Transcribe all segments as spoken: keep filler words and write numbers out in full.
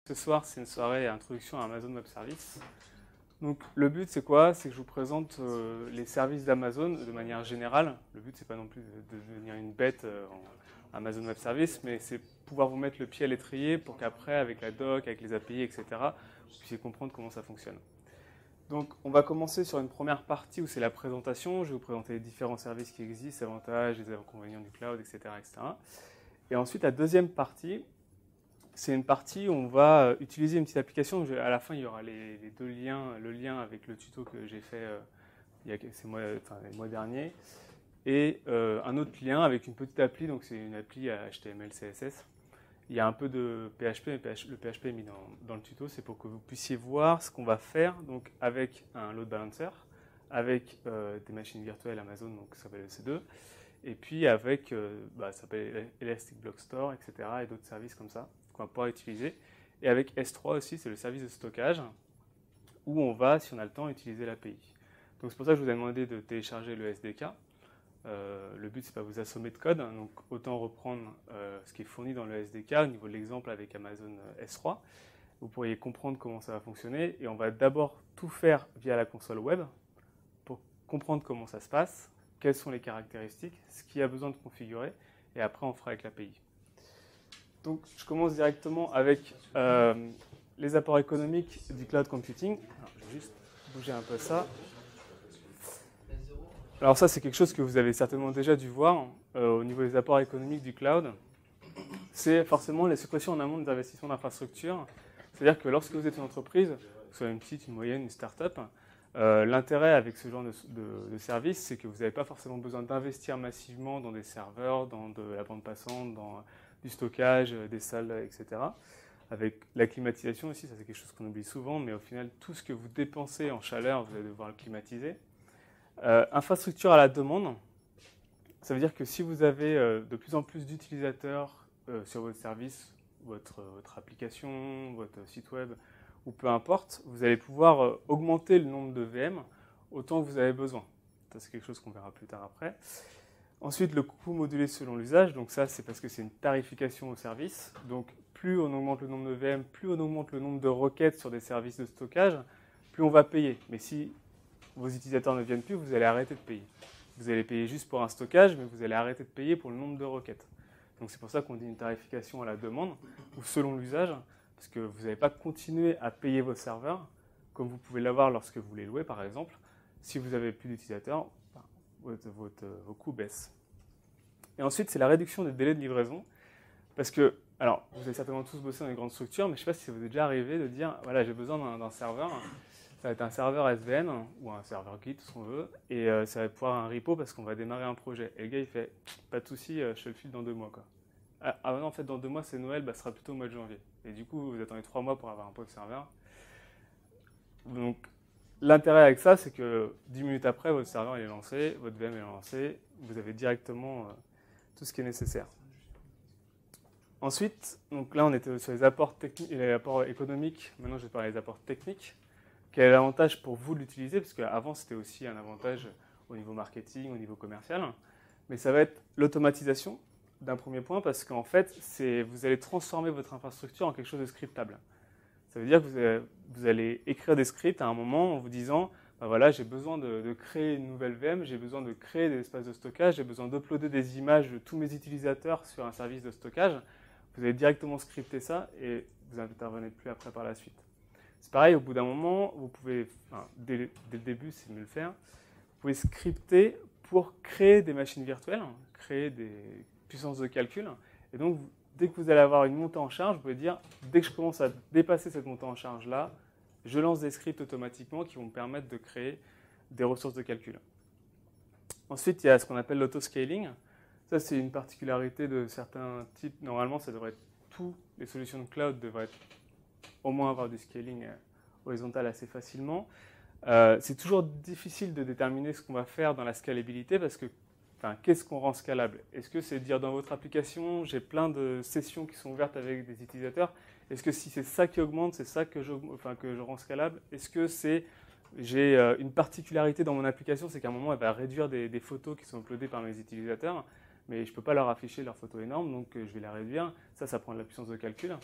Ce soir, c'est une soirée introduction à Amazon Web Services. Donc, le but, c'est quoi? C'est que je vous présente euh, les services d'Amazon de manière générale. Le but, c'est pas non plus de, de devenir une bête euh, en Amazon Web Services, mais c'est pouvoir vous mettre le pied à l'étrier pour qu'après, avec la doc, avec les A P I, et cetera, vous puissiez comprendre comment ça fonctionne. Donc, on va commencer sur une première partie où c'est la présentation. Je vais vous présenter les différents services qui existent, les avantages, les inconvénients du cloud, et cetera, et cetera. Et ensuite, la deuxième partie, c'est une partie où on va utiliser une petite application. À la fin, il y aura les, les deux liens, le lien avec le tuto que j'ai fait euh, il y a ces mois, enfin, les mois derniers, et euh, un autre lien avec une petite appli. Donc c'est une appli à H T M L, C S S. Il y a un peu de P H P, mais le P H P est mis dans, dans le tuto. C'est pour que vous puissiez voir ce qu'on va faire donc avec un load balancer, avec euh, des machines virtuelles Amazon, donc ça s'appelle E C deux, et puis avec, euh, bah, ça s'appelle Elastic Block Store, et cetera, et d'autres services comme ça qu'on va pouvoir utiliser. Et avec S trois aussi, c'est le service de stockage, où on va, si on a le temps, utiliser l'A P I. Donc c'est pour ça que je vous ai demandé de télécharger le S D K. Euh, le but, c'est pas vous assommer de code, donc autant reprendre euh, ce qui est fourni dans le S D K au niveau de l'exemple avec Amazon S trois. Vous pourriez comprendre comment ça va fonctionner, et on va d'abord tout faire via la console web pour comprendre comment ça se passe, quelles sont les caractéristiques, ce qu'il y a besoin de configurer, et après on fera avec l'A P I. Donc, je commence directement avec euh, les apports économiques du cloud computing. Alors, je vais juste bouger un peu ça. Alors ça, c'est quelque chose que vous avez certainement déjà dû voir euh, au niveau des apports économiques du cloud. C'est forcément les suppressions en amont des investissements d'infrastructure. C'est-à-dire que lorsque vous êtes une entreprise, que ce soit une petite, une moyenne, une start-up, euh, l'intérêt avec ce genre de, de, de service, c'est que vous n'avez pas forcément besoin d'investir massivement dans des serveurs, dans de la bande passante, dans du stockage, des salles, et cetera. Avec la climatisation aussi, ça c'est quelque chose qu'on oublie souvent, mais au final, tout ce que vous dépensez en chaleur, vous allez devoir le climatiser. Euh, infrastructure à la demande, ça veut dire que si vous avez euh, de plus en plus d'utilisateurs euh, sur votre service, votre, votre application, votre site web, ou peu importe, vous allez pouvoir euh, augmenter le nombre de V M autant que vous avez besoin. Ça c'est quelque chose qu'on verra plus tard après. Ensuite, le coût modulé selon l'usage, donc ça c'est parce que c'est une tarification au service. Donc plus on augmente le nombre de V M, plus on augmente le nombre de requêtes sur des services de stockage, plus on va payer. Mais si vos utilisateurs ne viennent plus, vous allez arrêter de payer. Vous allez payer juste pour un stockage, mais vous allez arrêter de payer pour le nombre de requêtes. Donc c'est pour ça qu'on dit une tarification à la demande, ou selon l'usage, parce que vous n'allez pas continuer à payer vos serveurs, comme vous pouvez l'avoir lorsque vous les louez par exemple. Si vous n'avez plus d'utilisateurs, Votre, votre, vos coûts baissent. Et ensuite, c'est la réduction des délais de livraison. Parce que, alors, vous avez certainement tous bossé dans les grandes structures, mais je ne sais pas si ça vous est déjà arrivé de dire, voilà, j'ai besoin d'un serveur. Ça va être un serveur S V N ou un serveur Git, si on veut, et euh, ça va pouvoir un repo parce qu'on va démarrer un projet. Et le gars, il fait, pas de souci, euh, je te le file dans deux mois, quoi. Ah, ah non, en fait, dans deux mois, c'est Noël, bah, ce sera plutôt au mois de janvier. Et du coup, vous attendez trois mois pour avoir un pauvre serveur. Donc, l'intérêt avec ça, c'est que dix minutes après, votre serveur est lancé, votre V M est lancé, vous avez directement euh, tout ce qui est nécessaire. Ensuite, donc là on était sur les apports techniques et les apports économiques. Maintenant, je vais parler des apports techniques. Quel est l'avantage pour vous de l'utiliser? Parce qu'avant, c'était aussi un avantage au niveau marketing, au niveau commercial. Mais ça va être l'automatisation d'un premier point, parce qu'en fait, vous allez transformer votre infrastructure en quelque chose de scriptable. Ça veut dire que vous allez, vous allez écrire des scripts à un moment en vous disant, ben voilà, j'ai besoin de, de créer une nouvelle V M, j'ai besoin de créer des espaces de stockage, j'ai besoin d'uploader des images de tous mes utilisateurs sur un service de stockage. Vous allez directement scripter ça et vous n'intervenez plus après par la suite. C'est pareil, au bout d'un moment, vous pouvez, enfin, dès, dès le début, c'est mieux le faire, vous pouvez scripter pour créer des machines virtuelles, créer des puissances de calcul, et donc vous, dès que vous allez avoir une montée en charge, vous pouvez dire, dès que je commence à dépasser cette montée en charge-là, je lance des scripts automatiquement qui vont me permettre de créer des ressources de calcul. Ensuite, il y a ce qu'on appelle l'autoscaling. Ça, c'est une particularité de certains types. Normalement, ça devrait être, toutes les solutions de cloud devraient être, au moins avoir du scaling horizontal assez facilement. Euh, c'est toujours difficile de déterminer ce qu'on va faire dans la scalabilité parce que Enfin, qu'est-ce qu'on rend scalable? Est-ce que c'est dire dans votre application, j'ai plein de sessions qui sont ouvertes avec des utilisateurs? Est-ce que si c'est ça qui augmente, c'est ça que je, enfin, que je rends scalable? Est-ce que c'est, j'ai une particularité dans mon application, c'est qu'à un moment, elle va réduire des, des photos qui sont uploadées par mes utilisateurs, mais je ne peux pas leur afficher leurs photos énormes, donc je vais la réduire. Ça, ça prend de la puissance de calcul.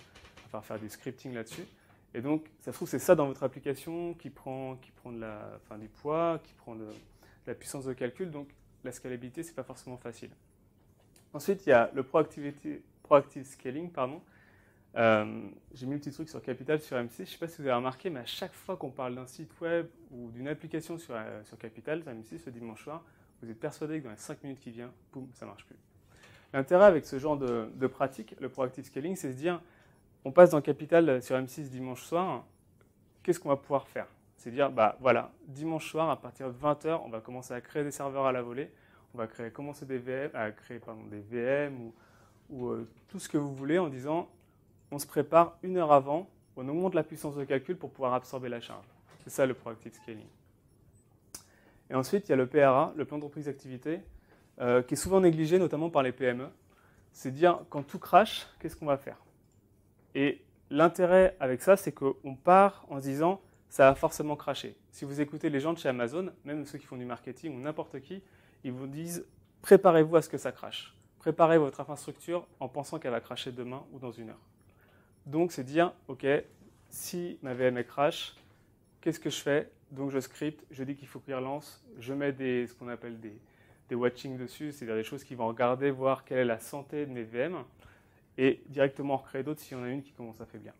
préfère faire du scripting là-dessus. Et donc, ça se trouve, c'est ça dans votre application qui prend, qui prend de la, enfin, du poids, qui prend de, de la puissance de calcul. Donc, la scalabilité, ce n'est pas forcément facile. Ensuite, il y a le proactivity, proactive scaling. Pardon. Euh, J'ai mis un petit truc sur Capital, sur M six. Je ne sais pas si vous avez remarqué, mais à chaque fois qu'on parle d'un site web ou d'une application sur, euh, sur Capital, sur M six, le dimanche soir, vous êtes persuadé que dans les cinq minutes qui viennent, boum, ça ne marche plus. L'intérêt avec ce genre de, de pratique, le proactive scaling, c'est de se dire, on passe dans Capital sur M six dimanche soir, qu'est-ce qu'on va pouvoir faire? C'est dire, bah voilà, dimanche soir, à partir de vingt heures, on va commencer à créer des serveurs à la volée, on va créer, commencer des V M, à créer pardon, des V M ou, ou euh, tout ce que vous voulez en disant, on se prépare une heure avant, on augmente la puissance de calcul pour pouvoir absorber la charge. C'est ça le proactive scaling. Et ensuite, il y a le P R A, le plan d'entreprise d'activité, euh, qui est souvent négligé, notamment par les P M E. C'est dire, quand tout crache, qu'est-ce qu'on va faire? Et l'intérêt avec ça, c'est qu'on part en se disant, ça va forcément cracher. Si vous écoutez les gens de chez Amazon, même ceux qui font du marketing ou n'importe qui, ils vous disent, préparez-vous à ce que ça crache. Préparez votre infrastructure en pensant qu'elle va cracher demain ou dans une heure. Donc, c'est dire, OK, si ma V M est crash, qu'est-ce que je fais? Donc, je scripte, je dis qu'il faut qu'il relance, je mets des, ce qu'on appelle des, des watching dessus, c'est-à-dire des choses qui vont regarder, voir quelle est la santé de mes V M, et directement en recréer d'autres s'il y en a une qui commence à faiblir.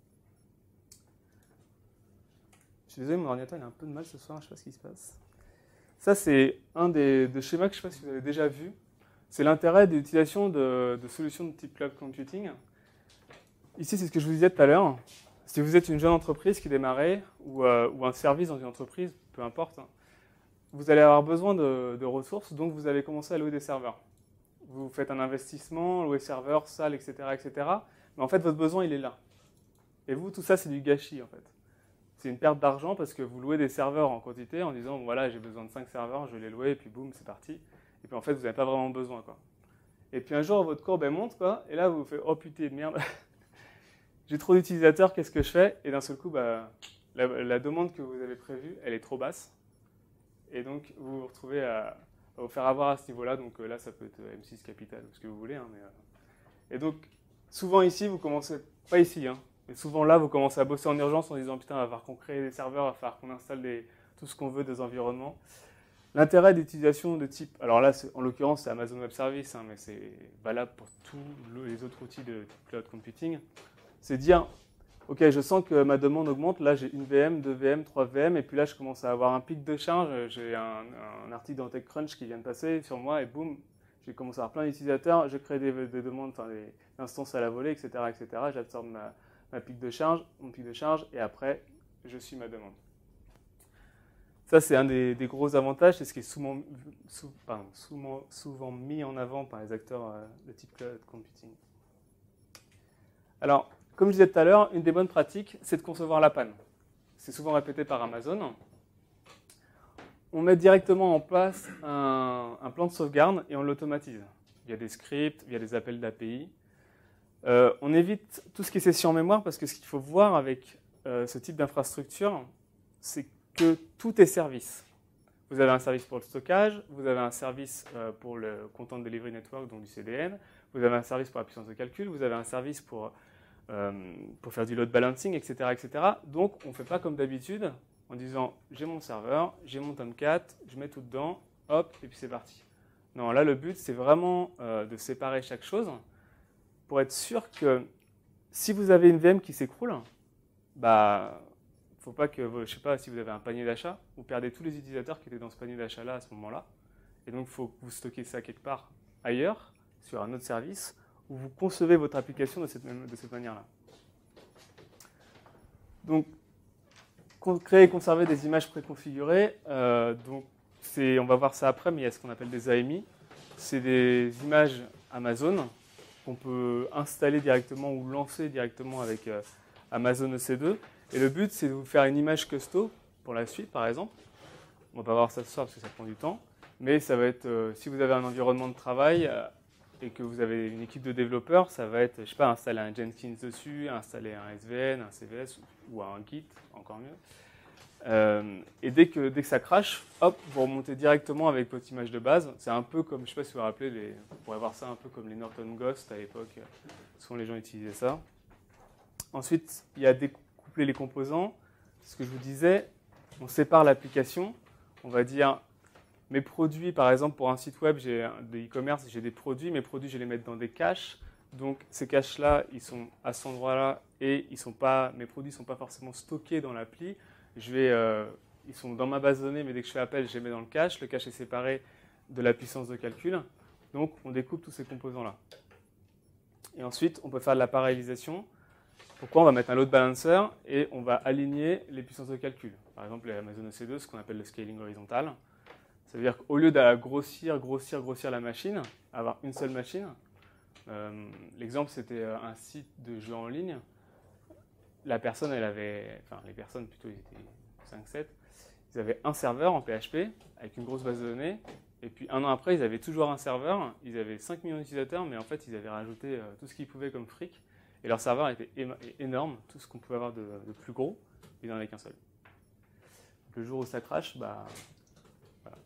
Je suis désolé, mon ordinateur il a un peu de mal ce soir, je ne sais pas ce qui se passe. Ça, c'est un des, des schémas que je ne sais pas si vous avez déjà vu. C'est l'intérêt de l'utilisation de, de solutions de type cloud computing. Ici, c'est ce que je vous disais tout à l'heure. Si vous êtes une jeune entreprise qui démarrait, ou, euh, ou un service dans une entreprise, peu importe, hein, vous allez avoir besoin de, de ressources, donc vous allez commencer à louer des serveurs. Vous faites un investissement, louer serveurs, salles, et cetera, et cetera. Mais en fait, votre besoin, il est là. Et vous, tout ça, c'est du gâchis, en fait. C'est une perte d'argent parce que vous louez des serveurs en quantité en disant, voilà, j'ai besoin de cinq serveurs, je vais les louer, et puis boum, c'est parti. Et puis en fait, vous n'avez pas vraiment besoin, quoi. Et puis un jour, votre courbe, elle monte, quoi, et là, vous vous faites, oh putain, merde, j'ai trop d'utilisateurs, qu'est-ce que je fais? Et d'un seul coup, bah, la, la demande que vous avez prévue, elle est trop basse. Et donc, vous vous retrouvez à, à vous faire avoir à ce niveau-là. Donc là, ça peut être M six Capital ou ce que vous voulez. Hein, mais, euh... Et donc, souvent ici, vous commencez, pas ici, hein, mais souvent là, vous commencez à bosser en urgence en disant, putain, il va falloir qu'on crée des serveurs, il va falloir qu'on installe des, tout ce qu'on veut des environnements. L'intérêt d'utilisation de type, alors là, en l'occurrence, c'est Amazon Web Service, hein, mais c'est valable pour tous les autres outils de type cloud computing. C'est dire, ok, je sens que ma demande augmente, là j'ai une V M, deux V M, trois V M, et puis là je commence à avoir un pic de charge, j'ai un, un article dans TechCrunch qui vient de passer sur moi, et boum, j'ai commencé à avoir plein d'utilisateurs, je crée des, des demandes, enfin des instances à la volée, et cetera, et cetera. J'absorbe ma, ma pic de charge, mon pic de charge, et après, je suis ma demande. Ça, c'est un des, des gros avantages, c'est ce qui est souvent, sou, pardon, souvent, souvent mis en avant par les acteurs de type cloud computing. Alors, comme je disais tout à l'heure, une des bonnes pratiques, c'est de concevoir la panne. C'est souvent répété par Amazon. On met directement en place un, un plan de sauvegarde et on l'automatise via des scripts, via des appels d'A P I. Euh, on évite tout ce qui est session en mémoire parce que ce qu'il faut voir avec euh, ce type d'infrastructure, c'est que tout est service. Vous avez un service pour le stockage, vous avez un service euh, pour le Content Delivery Network, donc du C D N, vous avez un service pour la puissance de calcul, vous avez un service pour... Euh, pour faire du load balancing, et cetera, et cetera. Donc, on ne fait pas comme d'habitude en disant j'ai mon serveur, j'ai mon Tomcat, je mets tout dedans, hop, et puis c'est parti. Non, là, le but, c'est vraiment euh, de séparer chaque chose pour être sûr que si vous avez une V M qui s'écroule, bah, il ne faut pas que, je ne sais pas, si vous avez un panier d'achat, vous perdez tous les utilisateurs qui étaient dans ce panier d'achat-là à ce moment-là. Et donc, il faut que vous stockiez ça quelque part ailleurs, sur un autre service, où vous concevez votre application de cette, de cette manière-là. Donc, créer et conserver des images préconfigurées, euh, donc on va voir ça après, mais il y a ce qu'on appelle des A M I. C'est des images Amazon qu'on peut installer directement ou lancer directement avec euh, Amazon E C deux. Et le but, c'est de vous faire une image custo pour la suite, par exemple. On ne va pas voir ça ce soir parce que ça prend du temps. Mais ça va être, euh, si vous avez un environnement de travail, euh, et que vous avez une équipe de développeurs, ça va être, je sais pas, installer un Jenkins dessus, installer un S V N, un C V S ou un Git, encore mieux. Euh, et dès que, dès que ça crache, hop, vous remontez directement avec votre image de base. C'est un peu comme, je sais pas si vous vous rappelez, les, on pourrait voir ça un peu comme les Norton Ghost à l'époque. Souvent les gens utilisaient ça. Ensuite, il y a découpler les composants. Ce que je vous disais, on sépare l'application. On va dire, mes produits, par exemple, pour un site web, j'ai de e-commerce, j'ai des produits. Mes produits, je vais les mettre dans des caches. Donc, ces caches-là, ils sont à cet endroit-là et ils sont pas, mes produits ne sont pas forcément stockés dans l'appli. Je vais, euh, ils sont dans ma base de données, mais dès que je fais appel, je les mets dans le cache. Le cache est séparé de la puissance de calcul. Donc, on découpe tous ces composants-là. Et ensuite, on peut faire de la parallélisation. Pourquoi? On va mettre un load balancer et on va aligner les puissances de calcul. Par exemple, les Amazon E C deux, ce qu'on appelle le scaling horizontal. Ça veut dire qu'au lieu de grossir, grossir, grossir la machine, avoir une seule machine, euh, l'exemple, c'était un site de jeux en ligne. La personne, elle avait, enfin les personnes plutôt, ils étaient cinq sept, ils avaient un serveur en P H P avec une grosse base de données. Et puis un an après, ils avaient toujours un serveur. Ils avaient cinq millions d'utilisateurs, mais en fait, ils avaient rajouté euh, tout ce qu'ils pouvaient comme fric. Et leur serveur était énorme, tout ce qu'on pouvait avoir de, de plus gros, ils n'en avaient qu'un seul. Donc, le jour où ça crache, bah, voilà.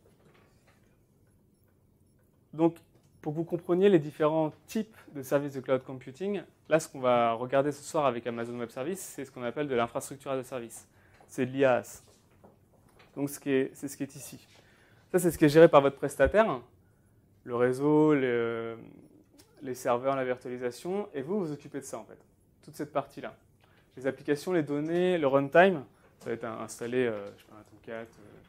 Donc, pour que vous compreniez les différents types de services de cloud computing, là, ce qu'on va regarder ce soir avec Amazon Web Services, c'est ce qu'on appelle de l'infrastructure as a service. C'est de l'I A as. Donc, c'est ce qui est ici. Ça, c'est ce qui est géré par votre prestataire, le réseau, le, les serveurs, la virtualisation, et vous, vous occupez de ça, en fait, toute cette partie-là. Les applications, les données, le runtime, ça va être installé, euh, je sais pas, un Tomcat,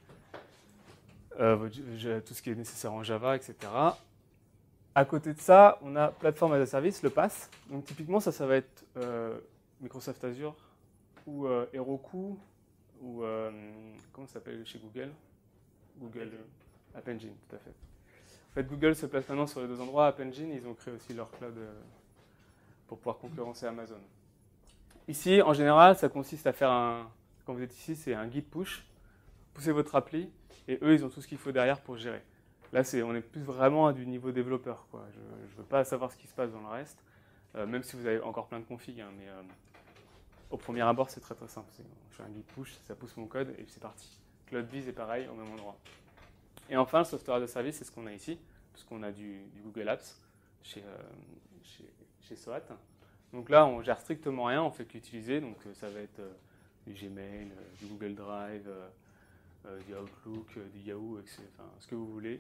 euh, euh, tout ce qui est nécessaire en Java, et cetera. À côté de ça, on a plateforme as a service, le PaaS. Donc, typiquement, ça, ça va être euh, Microsoft Azure, ou euh, Heroku, ou euh, comment ça s'appelle chez Google? Google App Engine, tout à fait. En fait, Google se place maintenant sur les deux endroits. App Engine, ils ont créé aussi leur cloud pour pouvoir concurrencer Amazon. Ici, en général, ça consiste à faire un... Quand vous êtes ici, c'est un git push. Poussez votre appli, et eux, ils ont tout ce qu'il faut derrière pour gérer. Là, on est plus vraiment à du niveau développeur, quoi. Je ne veux pas savoir ce qui se passe dans le reste, euh, même si vous avez encore plein de configs. Hein, mais euh, au premier abord, c'est très très simple. Je fais un git push, ça pousse mon code, et c'est parti. CloudBees est pareil, au même endroit. Et enfin, le software as a service, c'est ce qu'on a ici, puisqu'on a du, du Google Apps chez, euh, chez, chez SOAT. Donc là, on gère strictement rien, on fait qu'utiliser. Donc ça va être euh, du Gmail, euh, du Google Drive, euh, euh, du Outlook, euh, du Yahoo, et cetera. Enfin, ce que vous voulez.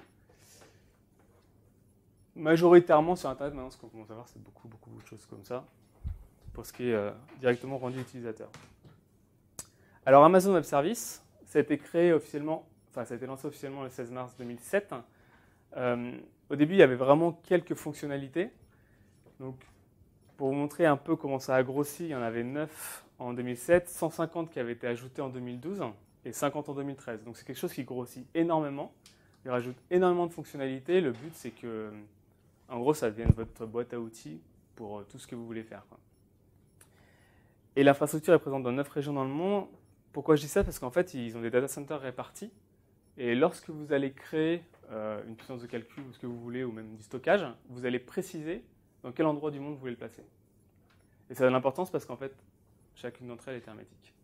Majoritairement sur Internet, maintenant, ce qu'on commence à voir, c'est beaucoup, beaucoup, beaucoup de choses comme ça, pour ce qui est euh, directement rendu utilisateur. Alors, Amazon Web Services, ça a été créé officiellement, enfin, ça a été lancé officiellement le seize mars deux mille sept. Euh, au début, il y avait vraiment quelques fonctionnalités. Donc, pour vous montrer un peu comment ça a grossi, il y en avait neuf en deux mille sept, cent cinquante qui avaient été ajoutés en deux mille douze et cinquante en deux mille treize. Donc, c'est quelque chose qui grossit énormément. Il rajoute énormément de fonctionnalités. Le but, c'est que, en gros, ça devienne votre boîte à outils pour tout ce que vous voulez faire, quoi. Et l'infrastructure est présente dans neuf régions dans le monde. Pourquoi je dis ça? Parce qu'en fait, ils ont des data centers répartis. Et lorsque vous allez créer euh, une puissance de calcul ou ce que vous voulez, ou même du stockage, vous allez préciser dans quel endroit du monde vous voulez le placer. Et ça a de l'importance parce qu'en fait, chacune d'entre elles est hermétique.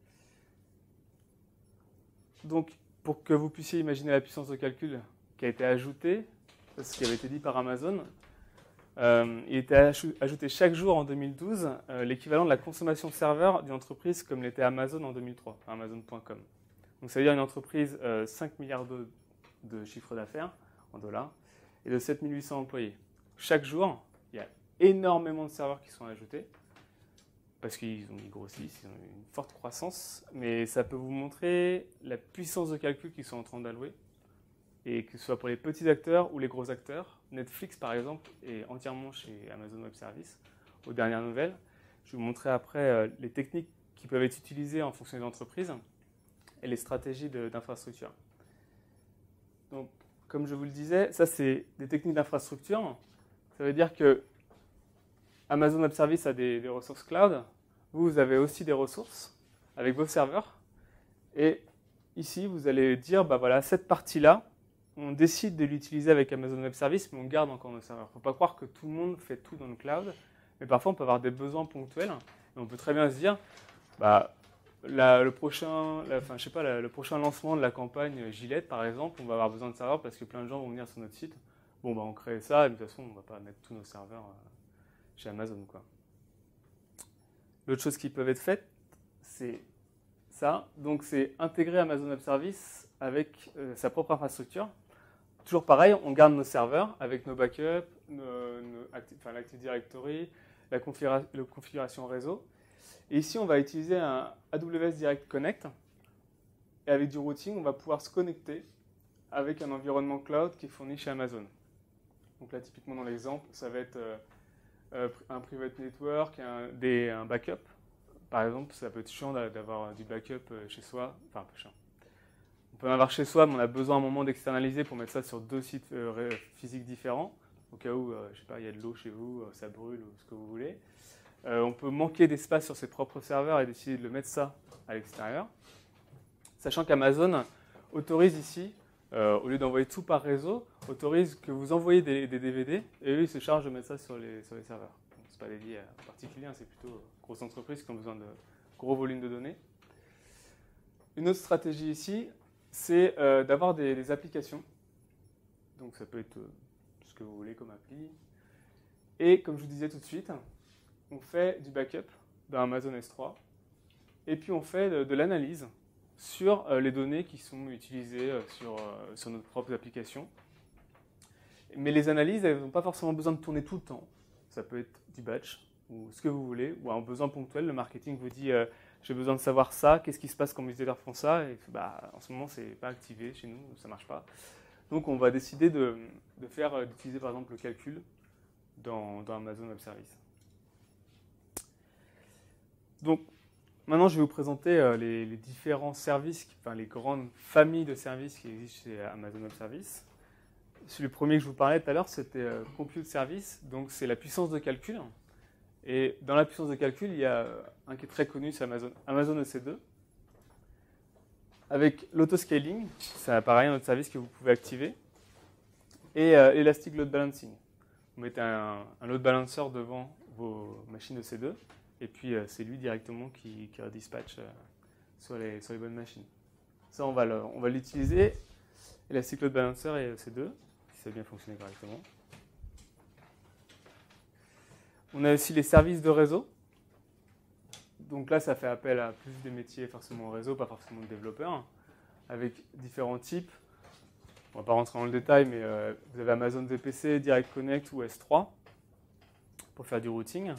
Donc, pour que vous puissiez imaginer la puissance de calcul qui a été ajoutée, c'est ce qui avait été dit par Amazon, euh, il était ajouté chaque jour en deux mille douze euh, l'équivalent de la consommation de serveurs d'une entreprise comme l'était Amazon en deux mille trois, Amazon point com. Donc, ça veut dire une entreprise euh, cinq milliards de, de chiffre d'affaires en dollars et de sept mille huit cents employés. Chaque jour, il y a énormément de serveurs qui sont ajoutés parce qu'ils ont grossi, ils ont une forte croissance, mais ça peut vous montrer la puissance de calcul qu'ils sont en train d'allouer, et que ce soit pour les petits acteurs ou les gros acteurs. Netflix, par exemple, est entièrement chez Amazon Web Services, aux dernières nouvelles. Je vais vous montrer après euh, les techniques qui peuvent être utilisées en fonction des entreprises et les stratégies d'infrastructure. Donc, comme je vous le disais, ça, c'est des techniques d'infrastructure. Ça veut dire que Amazon Web Services a des, des ressources cloud. Vous, vous avez aussi des ressources avec vos serveurs. Et ici, vous allez dire, bah voilà, cette partie-là, on décide de l'utiliser avec Amazon Web Services, mais on garde encore nos serveurs. Il ne faut pas croire que tout le monde fait tout dans le cloud. Mais parfois, on peut avoir des besoins ponctuels. Et on peut très bien se dire, bah, la, le, prochain, la, enfin, je sais pas, la, le prochain lancement de la campagne Gillette, par exemple, on va avoir besoin de serveurs parce que plein de gens vont venir sur notre site. Bon, bah, on crée ça, et de toute façon, on ne va pas mettre tous nos serveurs chez Amazon, quoi. L'autre chose qui peut être faite, c'est ça. Donc, c'est intégrer Amazon Web Services avec euh, sa propre infrastructure. Toujours pareil, on garde nos serveurs avec nos backups, nos, nos acti enfin, l'Active Directory, la, configura la configuration réseau. Et ici, on va utiliser un A W S Direct Connect. Et avec du routing, on va pouvoir se connecter avec un environnement cloud qui est fourni chez Amazon. Donc là, typiquement dans l'exemple, ça va être euh, euh, un private network, un, des, un backup. Par exemple, ça peut être chiant d'avoir du backup chez soi. Enfin, un peu chiant. On peut en avoir chez soi, mais on a besoin à un moment d'externaliser pour mettre ça sur deux sites euh, physiques différents. Au cas où, euh, je sais pas, il y a de l'eau chez vous, euh, ça brûle ou ce que vous voulez. Euh, on peut manquer d'espace sur ses propres serveurs et décider de le mettre ça à l'extérieur. Sachant qu'Amazon autorise ici, euh, au lieu d'envoyer tout par réseau, autorise que vous envoyez des, des D V D et eux, ils se chargent de mettre ça sur les, sur les serveurs. Ce n'est pas dédié à particuliers, hein, c'est plutôt grosses entreprises qui ont besoin de gros volumes de données. Une autre stratégie ici, c'est euh, d'avoir des, des applications. Donc ça peut être euh, ce que vous voulez comme appli. Et comme je vous disais tout de suite, on fait du backup dans Amazon S trois. Et puis on fait de, de l'analyse sur euh, les données qui sont utilisées euh, sur, euh, sur nos propres applications. Mais les analyses, elles n'ont pas forcément besoin de tourner tout le temps. Ça peut être du batch, ou ce que vous voulez, ou un besoin ponctuel. Le marketing vous dit euh, j'ai besoin de savoir ça, qu'est-ce qui se passe quand mes utilisateurs font ça, et bah, en ce moment c'est pas activé chez nous, ça marche pas. Donc on va décider de, de faire, d'utiliser par exemple le calcul dans, dans Amazon Web Services. Donc maintenant je vais vous présenter euh, les, les différents services, enfin les grandes familles de services qui existent chez Amazon Web Services. Le premier que je vous parlais tout à l'heure, c'était euh, Compute Service, donc c'est la puissance de calcul. Et dans la puissance de calcul, il y a un qui est très connu, c'est Amazon, Amazon E C deux. Avec l'autoscaling, c'est pareil, un autre service que vous pouvez activer. Et euh, Elastic Load Balancing. Vous mettez un, un load balancer devant vos machines E C deux, et puis euh, c'est lui directement qui, qui redispatch euh, sur, les, sur les bonnes machines. Ça, on va l'utiliser, Elastic Load Balancer et E C deux, si ça a bien fonctionné correctement. On a aussi les services de réseau. Donc là, ça fait appel à plus des métiers forcément au réseau, pas forcément de développeurs, avec différents types. On ne va pas rentrer dans le détail, mais euh, vous avez Amazon V P C, Direct Connect ou S trois pour faire du routing.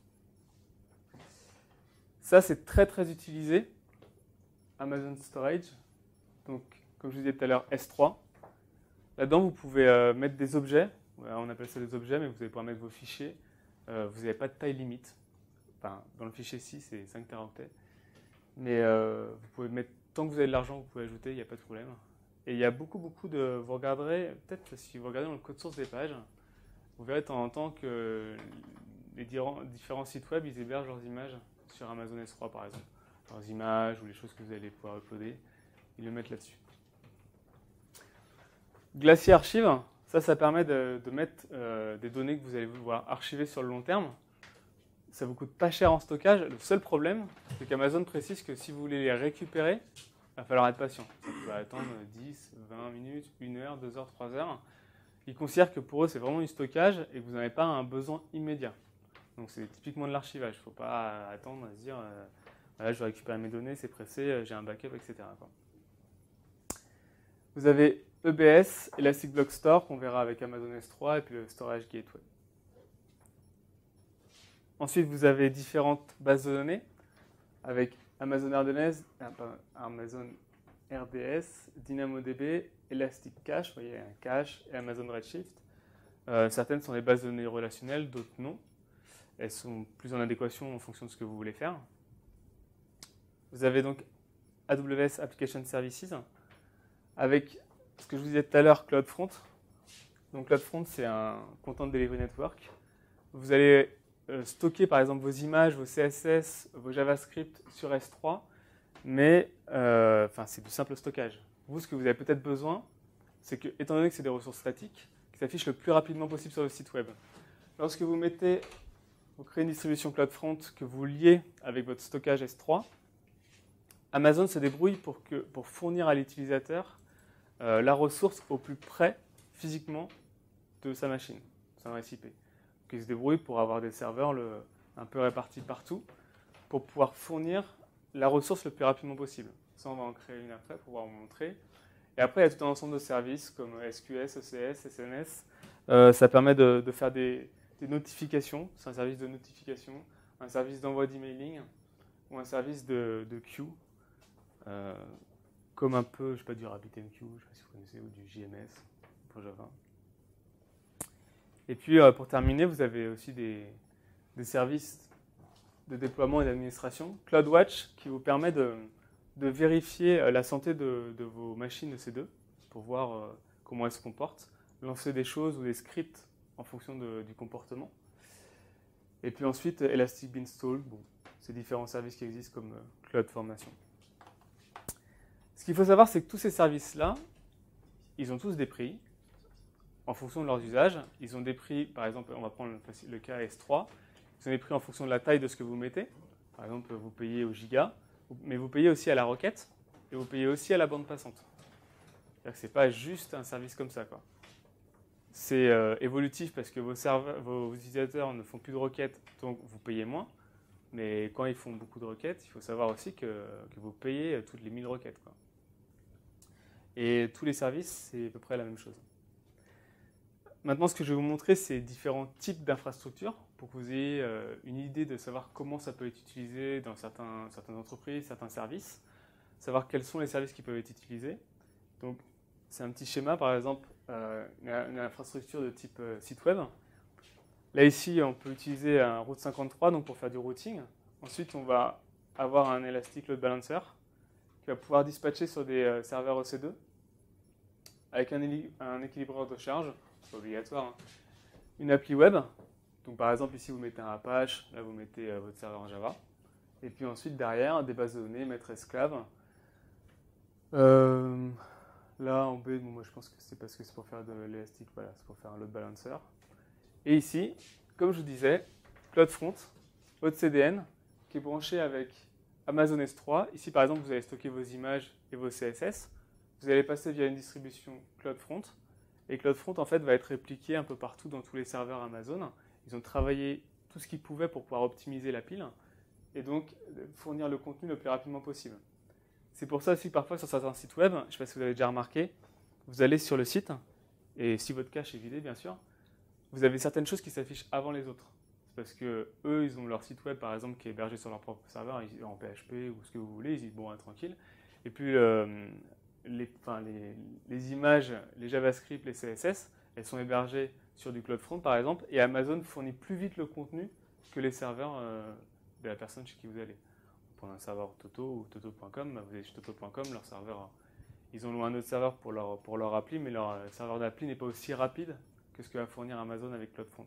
Ça, c'est très très utilisé. Amazon Storage. Donc, comme je vous disais tout à l'heure, S trois. Là-dedans, vous pouvez euh, mettre des objets. On appelle ça des objets, mais vous allez pouvoir mettre vos fichiers. Euh, vous n'avez pas de taille limite. Enfin, dans le fichier six, c'est cinq téraoctets. Mais euh, vous pouvez mettre, tant que vous avez de l'argent, vous pouvez ajouter, il n'y a pas de problème. Et il y a beaucoup, beaucoup de... Vous regarderez, peut-être si vous regardez dans le code source des pages, vous verrez de temps en temps que les différents sites web, ils hébergent leurs images sur Amazon S trois, par exemple. Leurs images ou les choses que vous allez pouvoir uploader, ils le mettent là-dessus. Glacier Archive, ça, ça permet de, de mettre euh, des données que vous allez vouloir archiver sur le long terme. Ça ne vous coûte pas cher en stockage. Le seul problème, c'est qu'Amazon précise que si vous voulez les récupérer, il va falloir être patient. Ça peut attendre dix, vingt minutes, une heure, deux heures, trois heures. Ils considèrent que pour eux, c'est vraiment du stockage et que vous n'avez pas un besoin immédiat. Donc c'est typiquement de l'archivage. Il ne faut pas attendre à se dire euh, voilà, je vais récupérer mes données, c'est pressé, j'ai un backup, et cetera. Quoi. Vous avez E B S, Elastic Block Store, qu'on verra avec Amazon S trois, et puis le Storage Gateway. Ensuite, vous avez différentes bases de données, avec Amazon R D S, Amazon R D S, DynamoDB, Elastic Cache, vous voyez, un cache, et Amazon Redshift. Euh, certaines sont des bases de données relationnelles, d'autres non. Elles sont plus en adéquation en fonction de ce que vous voulez faire. Vous avez donc A W S Application Services, avec ce que je vous disais tout à l'heure, CloudFront. Donc CloudFront, c'est un Content Delivery Network. Vous allez euh, stocker par exemple vos images, vos C S S, vos JavaScript sur S trois, mais euh, c'est du simple stockage. Vous, ce que vous avez peut-être besoin, c'est que, étant donné que c'est des ressources statiques, qui s'affichent le plus rapidement possible sur le site web. Lorsque vous mettez, vous créez une distribution CloudFront que vous liez avec votre stockage S trois, Amazon se débrouille pour, que, pour fournir à l'utilisateur Euh, la ressource au plus près physiquement de sa machine, son adresse I P. Donc, il se débrouille pour avoir des serveurs le, un peu répartis partout. pour pouvoir fournir la ressource le plus rapidement possible. Ça, on va en créer une après pour pouvoir vous montrer. Et après, il y a tout un ensemble de services comme S Q S, E C S, S N S. Euh, ça permet de, de faire des, des notifications. C'est un service de notification, un service d'envoi d'emailing ou un service de, de queue, euh, comme un peu, je ne sais pas, du RabbitMQ, je ne sais pas si vous connaissez, ou du J M S pour Java. Et puis, euh, pour terminer, vous avez aussi des, des services de déploiement et d'administration. CloudWatch, qui vous permet de, de vérifier la santé de, de vos machines E C deux pour voir euh, comment elles se comportent, lancer des choses ou des scripts en fonction de, du comportement. Et puis ensuite, Elastic Beanstalk, bon, c'est différents services qui existent comme euh, CloudFormation. Ce qu'il faut savoir, c'est que tous ces services-là, ils ont tous des prix en fonction de leurs usages. Ils ont des prix, par exemple, on va prendre le, le cas S trois, ils ont des prix en fonction de la taille de ce que vous mettez. Par exemple, vous payez au giga, mais vous payez aussi à la requête et vous payez aussi à la bande passante. C'est-à-dire que ce n'est pas juste un service comme ça, quoi. C'est euh, évolutif parce que vos, serveurs, vos utilisateurs ne font plus de requêtes, donc vous payez moins. Mais quand ils font beaucoup de requêtes, il faut savoir aussi que, que vous payez toutes les mille requêtes, quoi. Et tous les services, c'est à peu près la même chose. Maintenant, ce que je vais vous montrer, c'est différents types d'infrastructures pour que vous ayez euh, une idée de savoir comment ça peut être utilisé dans certains, certaines entreprises, certains services, savoir quels sont les services qui peuvent être utilisés. Donc, c'est un petit schéma, par exemple, euh, une, une infrastructure de type euh, site web. Là, ici, on peut utiliser un Route cinquante-trois donc pour faire du routing. Ensuite, on va avoir un Elastic Load Balancer qui va pouvoir dispatcher sur des euh, serveurs E C deux avec un, un équilibreur de charge, c'est pas obligatoire, hein. Une appli web. Donc, par exemple, ici, vous mettez un Apache, là, vous mettez euh, votre serveur en Java. Et puis ensuite, derrière, des bases de données, maître esclave. Euh, là, en B, bon, moi, je pense que c'est parce que c'est pour faire de l'Elastic, voilà, c'est pour faire un load balancer. Et ici, comme je vous disais, CloudFront, votre C D N, qui est branché avec Amazon S trois. Ici, par exemple, vous allez stocker vos images et vos C S S. Vous allez passer via une distribution CloudFront. Et CloudFront, en fait, va être répliqué un peu partout dans tous les serveurs Amazon. Ils ont travaillé tout ce qu'ils pouvaient pour pouvoir optimiser la pile et donc fournir le contenu le plus rapidement possible. C'est pour ça aussi, parfois, sur certains sites web, je ne sais pas si vous avez déjà remarqué, vous allez sur le site, et si votre cache est vidé, bien sûr, vous avez certaines choses qui s'affichent avant les autres. C'est parce que eux, ils ont leur site web, par exemple, qui est hébergé sur leur propre serveur, en P H P ou ce que vous voulez, ils disent, bon, hein, tranquille. Et puis, euh, les, enfin, les, les images, les JavaScript, les C S S, elles sont hébergées sur du CloudFront, par exemple, et Amazon fournit plus vite le contenu que les serveurs euh, de la personne chez qui vous allez. Pour un serveur Toto ou Toto point com, vous allez chez Toto point com, leur serveur, ils ont un autre serveur pour leur, pour leur appli, mais leur serveur d'appli n'est pas aussi rapide que ce que va fournir Amazon avec CloudFront.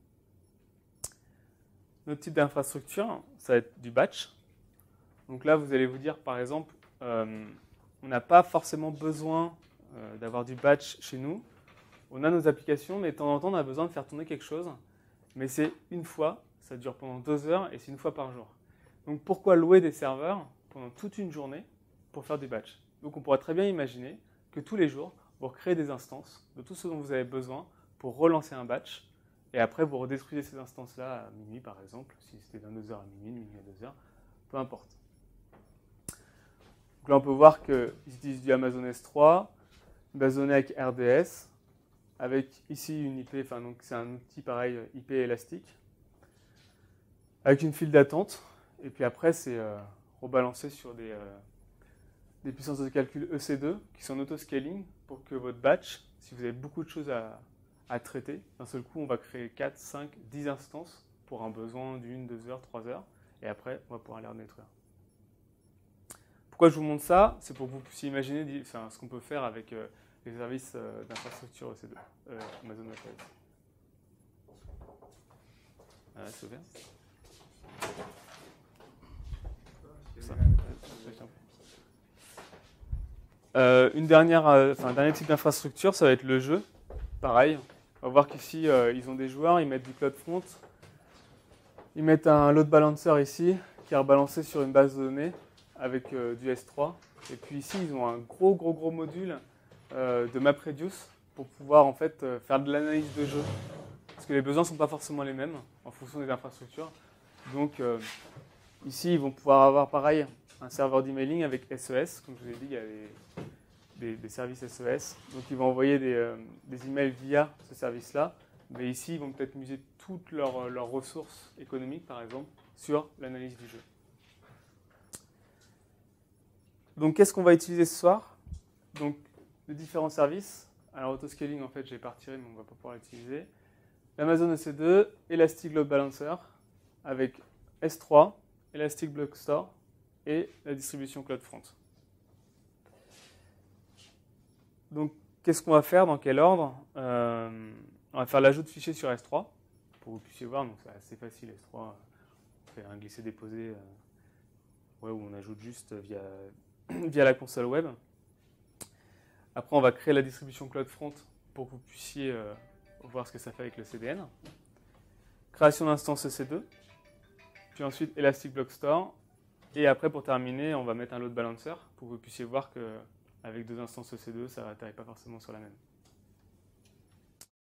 Notre type d'infrastructure, ça va être du batch. Donc là, vous allez vous dire, par exemple, euh, on n'a pas forcément besoin euh, d'avoir du batch chez nous. On a nos applications, mais de temps en temps, on a besoin de faire tourner quelque chose. Mais c'est une fois, ça dure pendant deux heures et c'est une fois par jour. Donc pourquoi louer des serveurs pendant toute une journée pour faire du batch? Donc on pourrait très bien imaginer que tous les jours, vous recréez des instances de tout ce dont vous avez besoin pour relancer un batch. Et après, vous redétruisez ces instances-là à minuit, par exemple, si c'était de vingt-deux heures à minuit, minuit à deux heures, peu importe. Donc là, on peut voir qu'ils utilisent du Amazon S trois, une base de données avec R D S, avec ici une I P, enfin donc c'est un outil pareil, I P élastique, avec une file d'attente. Et puis après, c'est euh, rebalancé sur des, euh, des puissances de calcul E C deux qui sont en auto-scaling pour que votre batch, si vous avez beaucoup de choses à, à traiter, d'un seul coup, on va créer quatre, cinq, dix instances pour un besoin d'une, deux heures, trois heures. Et après, on va pouvoir les redétruire. Pourquoi je vous montre ça? C'est pour que vous puissiez imaginer enfin, ce qu'on peut faire avec euh, les services euh, d'infrastructure E C deux, euh, Amazon Web Services. Ah, c'est ouvert. Euh, une dernière, euh, enfin, un dernier type d'infrastructure, ça va être le jeu. Pareil, on va voir qu'ici, euh, ils ont des joueurs, ils mettent du CloudFront, ils mettent un load balancer ici, qui est rebalancé sur une base de données avec euh, du S trois. Et puis ici, ils ont un gros, gros, gros module euh, de MapReduce pour pouvoir en fait euh, faire de l'analyse de jeu. Parce que les besoins ne sont pas forcément les mêmes en fonction des infrastructures. Donc, euh, Ici, ils vont pouvoir avoir pareil un serveur d'emailing avec S E S. Comme je vous ai dit, il y a des, des, des services S E S. Donc ils vont envoyer des, euh, des emails via ce service-là. Mais ici, ils vont peut-être miser toutes leurs, leurs ressources économiques, par exemple, sur l'analyse du jeu. Donc qu'est-ce qu'on va utiliser ce soir? Donc les différents services. Alors autoscaling, en fait, j'ai pas retiré, mais on ne va pas pouvoir l'utiliser. L'Amazon E C deux, Elastic Load Balancer, avec S trois, Elastic Block Store et la distribution CloudFront. Donc, qu'est-ce qu'on va faire? Dans quel ordre? euh, On va faire l'ajout de fichiers sur S trois, pour que vous puissiez voir. Donc, c'est assez facile, S trois. On fait un glisser-déposer, euh, ouais, où on ajoute juste via, via la console web. Après, on va créer la distribution CloudFront pour que vous puissiez euh, voir ce que ça fait avec le C D N. Création d'instance E C deux. Puis ensuite, Elastic Block Store. Et après, pour terminer, on va mettre un load balancer pour que vous puissiez voir qu'avec deux instances E C deux, ça n'atterrit pas forcément sur la même.